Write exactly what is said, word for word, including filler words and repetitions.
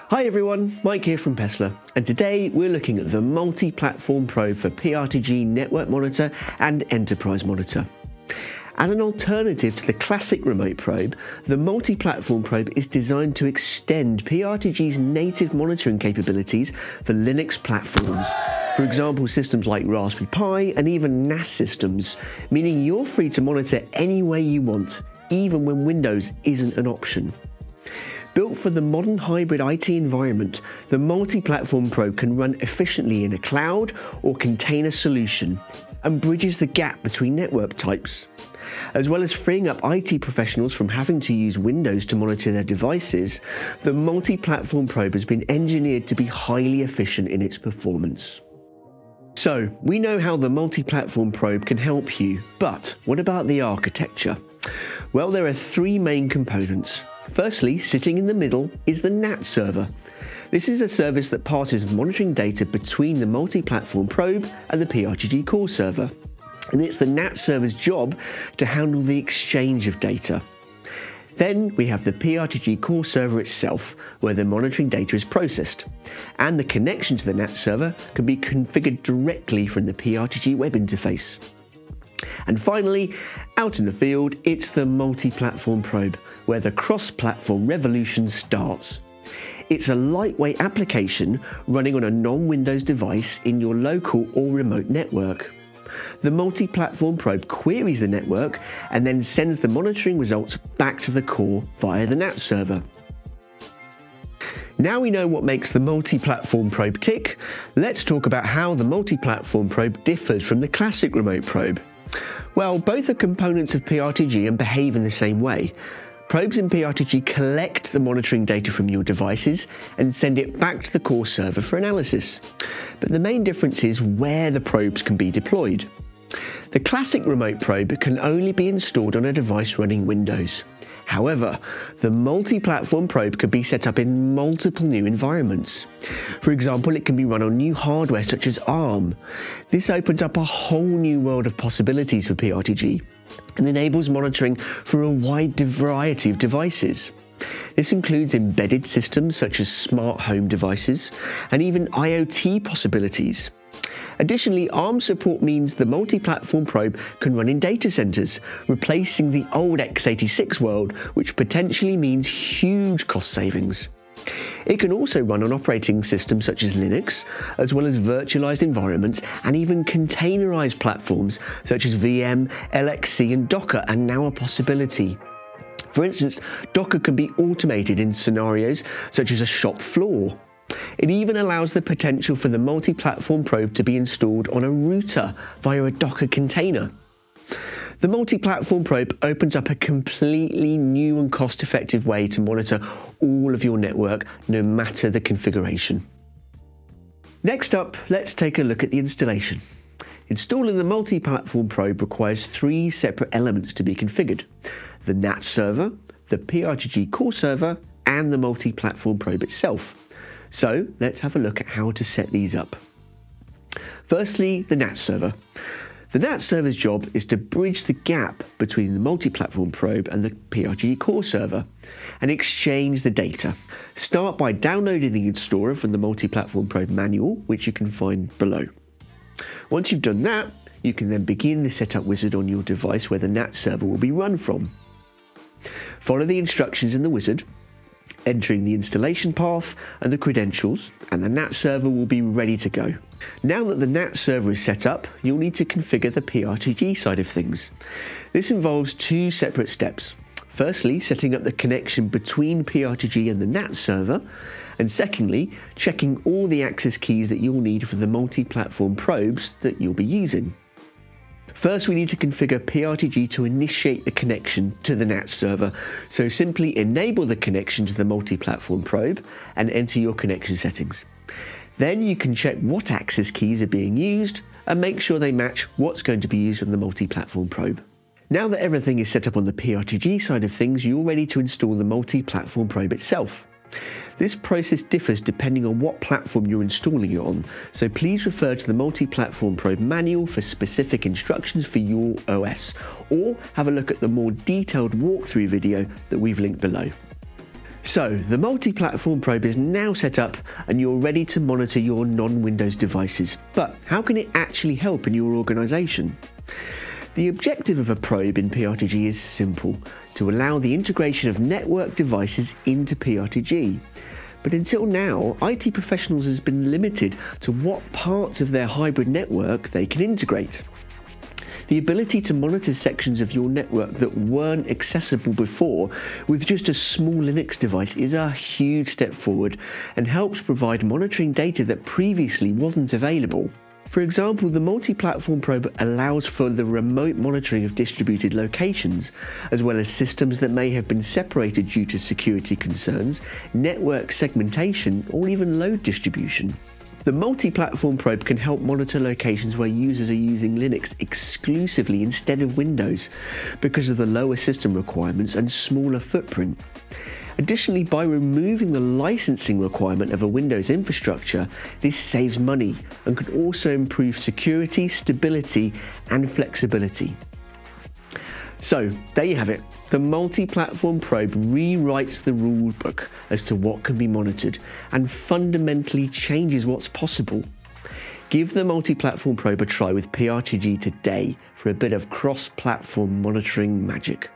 Hi everyone, Mike here from Paessler, and today we're looking at the multi-platform probe for P R T G Network Monitor and Enterprise Monitor. As an alternative to the classic remote probe, the multi-platform probe is designed to extend P R T G's native monitoring capabilities for Linux platforms. For example, systems like Raspberry Pi and even N A S systems, meaning you're free to monitor any way you want, even when Windows isn't an option. Built for the modern hybrid I T environment, the multi-platform probe can run efficiently in a cloud or container solution and bridges the gap between network types. As well as freeing up I T professionals from having to use Windows to monitor their devices, the multi-platform probe has been engineered to be highly efficient in its performance. So, we know how the multi-platform probe can help you, but what about the architecture? Well, there are three main components. Firstly, sitting in the middle is the N A T server. This is a service that passes monitoring data between the multi-platform probe and the P R T G core server. And it's the N A T server's job to handle the exchange of data. Then we have the P R T G core server itself, where the monitoring data is processed. And the connection to the N A T server can be configured directly from the P R T G web interface. And finally, out in the field, it's the multi-platform probe, where the cross-platform revolution starts. It's a lightweight application running on a non-Windows device in your local or remote network. The multi-platform probe queries the network and then sends the monitoring results back to the core via the N A T server. Now we know what makes the multi-platform probe tick, let's talk about how the multi-platform probe differs from the classic remote probe. Well, both are components of P R T G and behave in the same way. Probes in P R T G collect the monitoring data from your devices and send it back to the core server for analysis. But the main difference is where the probes can be deployed. The classic remote probe can only be installed on a device running Windows. However, the multi-platform probe can be set up in multiple new environments. For example, it can be run on new hardware such as ARM. This opens up a whole new world of possibilities for P R T G and enables monitoring for a wide variety of devices. This includes embedded systems such as smart home devices and even I O T possibilities. Additionally, ARM support means the multi-platform probe can run in data centers, replacing the old x eighty-six world, which potentially means huge cost savings. It can also run on operating systems such as Linux, as well as virtualized environments and even containerized platforms such as V M, L X C and Docker are now a possibility. For instance, Docker can be automated in scenarios such as a shop floor. It even allows the potential for the multi-platform probe to be installed on a router via a Docker container. The multi-platform probe opens up a completely new and cost-effective way to monitor all of your network, no matter the configuration. Next up, let's take a look at the installation. Installing the multi-platform probe requires three separate elements to be configured: the N A T server, the P R T G core server, and the multi-platform probe itself. So let's have a look at how to set these up. Firstly, the N A T server. The N A T server's job is to bridge the gap between the multi-platform probe and the P R T G core server and exchange the data. Start by downloading the installer from the multi-platform probe manual, which you can find below. Once you've done that, you can then begin the setup wizard on your device where the N A T server will be run from. Follow the instructions in the wizard, entering the installation path and the credentials, and the N A T server will be ready to go. Now that the N A T server is set up, you'll need to configure the P R T G side of things. This involves two separate steps. Firstly, setting up the connection between P R T G and the N A T server, and secondly, checking all the access keys that you'll need for the multi-platform probes that you'll be using. First, we need to configure P R T G to initiate the connection to the N A T server, so simply enable the connection to the multi-platform probe and enter your connection settings. Then you can check what access keys are being used and make sure they match what's going to be used on the multi-platform probe. Now that everything is set up on the P R T G side of things, you're ready to install the multi-platform probe itself. This process differs depending on what platform you're installing it on, so please refer to the multi-platform probe manual for specific instructions for your O S, or have a look at the more detailed walkthrough video that we've linked below. So, the multi-platform probe is now set up and you're ready to monitor your non-Windows devices. But how can it actually help in your organisation? The objective of a probe in P R T G is simple: to allow the integration of network devices into P R T G. But until now, I T professionals has been limited to what parts of their hybrid network they can integrate. The ability to monitor sections of your network that weren't accessible before with just a small Linux device is a huge step forward and helps provide monitoring data that previously wasn't available. For example, the multi-platform probe allows for the remote monitoring of distributed locations, as well as systems that may have been separated due to security concerns, network segmentation, or even load distribution. The multi-platform probe can help monitor locations where users are using Linux exclusively instead of Windows because of the lower system requirements and smaller footprint. Additionally, by removing the licensing requirement of a Windows infrastructure, this saves money and can also improve security, stability, and flexibility. So, there you have it. The multi-platform probe rewrites the rulebook as to what can be monitored and fundamentally changes what's possible. Give the multi-platform probe a try with P R T G today for a bit of cross-platform monitoring magic.